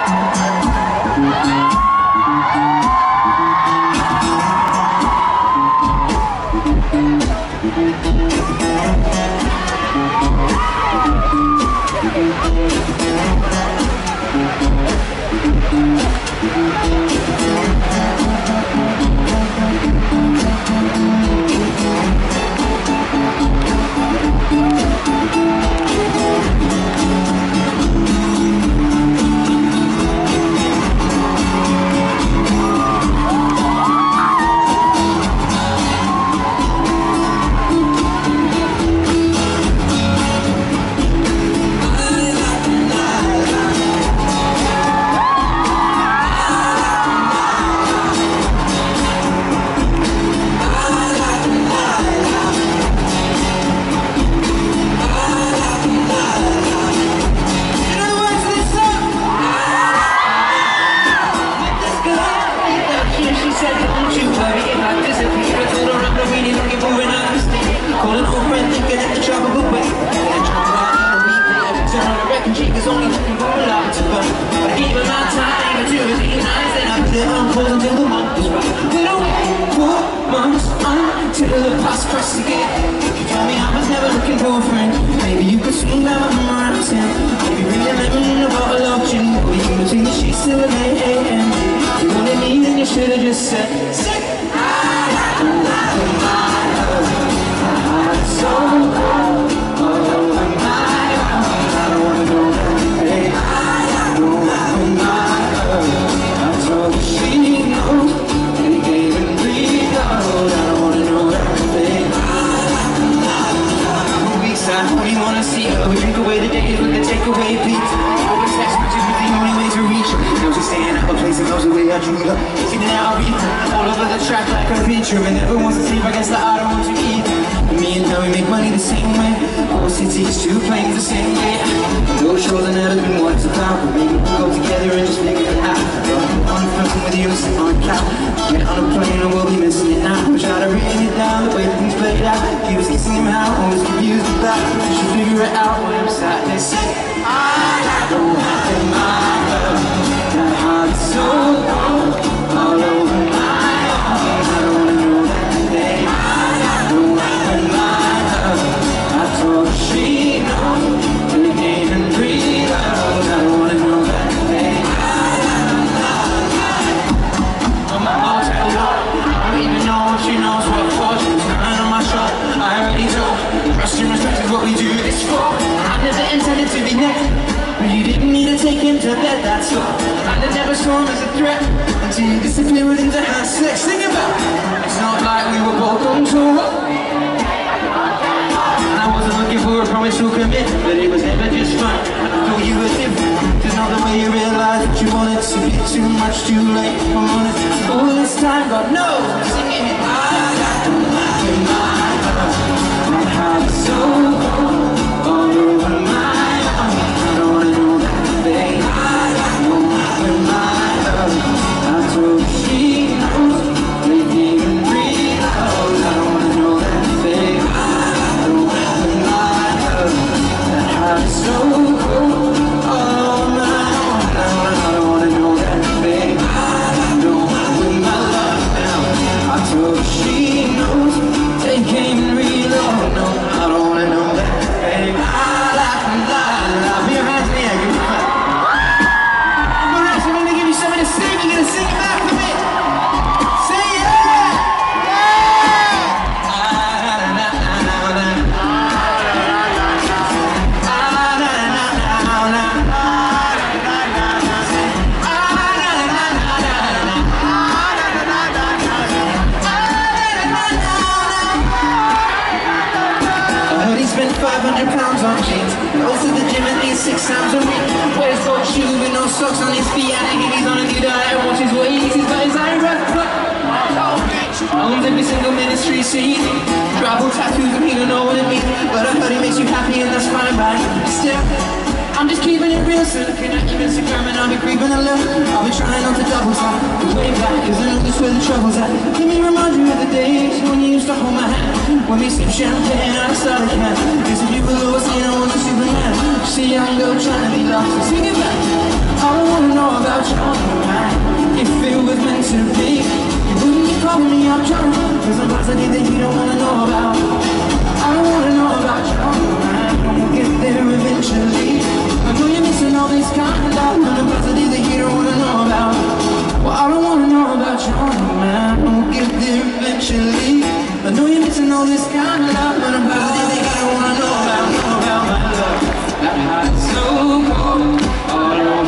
Till the past crosses again. You told me I was never looking for a friend. Maybe you could swing down my around town. Maybe bring a lemon in a bottle of gin. Or you can between the sheets till 8 AM. You wanted me then you should have just said, I don't like my heart so cold. Oh, my heart, I don't wanna go back. Hey, I don't like my heart. I told her she knows. They gave and breathe out. I don't wanna know that. I only wanna see her. We drink away the days with the takeaway beats. Over text messages was the only way to reach her. Now she's staying at a place that knows the way I drew her. Sitting out of her, all over the track like a feature. And never wants to sleep, I guess that I don't want to either. And me and her, we make money the same way. Four cities, 2 planes the same way. Those shows I never been what it's about. But maybe we'll go together and just figure it out. I'm fucking with you, sit on a couch. Get on a plane and we'll be missing it now. We try to bring it down, the way things played out. He was kissing him out, always confused about. You should figure it out when I'm sat there saying I don't have my love. That heart's so cold, all over my arms. I don't wanna know that today. I don't have my love. I told her she knows. And it came and breathe out. I don't wanna know that today. On my hotel door, I don't even know if she knows what for. She was crying on my shoulder. I already told. Trust and respect is what we do this for. I never intended to be next, but you didn't need to take him to bed, that's all. And I never saw him as a threat until you disappeared into hand sex. Think about it. It's not like we were both on tour. And I wasn't looking for a promise to commit, but it was never just fun. And I thought you were different. There's not the way you realized that you wanted to be too much, too late. I'm honest, all this time, God knows, I'm singing it. I don't like my heart so cold, all over my arms. I don't wanna know that, babe. I don't have my love. I told her she knows. They can't even breathe out. I don't wanna know that, babe. I don't have my love. That heart is so cold, all over my arms. I don't wanna know that, babe. I don't have my love now. I told her she knows. They can't even breathe out. No, I don't wanna know that, babe. I like to lie. Put your hands in the air, give me a clap. Alright, so I'm gonna give you something to sing. You're gonna sing it back with me. Say yeah! Spent 500 pounds on jeans. Goes to the gym at least 6 times a week. Wears gold shoes with no socks on his feet. I think he's on a new diet. Watches what he eats. He's got his iron rock. Owns every single ministry scene. Tribal tattoos and he don't know what it means. But I heard he makes you happy and that's fine by still. I'm just keeping it real, so looking at your Instagram and I'll be creeping a little. I'll be trying not to double tap. The way back isn't this where the trouble's at. Let me remind you of the days when you used to hold my hand. When we sipped champagne outside a can. As if you were Lois, you know, I was a Superman. Just a young girl trying to be lost. So sing it back. I don't wanna know about animosity that you don't wanna know about. I don't wanna know about your mind. We'll get there eventually. I know you're missing all this kind of love, animosity that you don't wanna know about. Well, I don't wanna know about your mind. We'll get there eventually. I know you're missing all this kind of love, animosity that you don't wanna know about. Know about my love, that heart so cold. All I want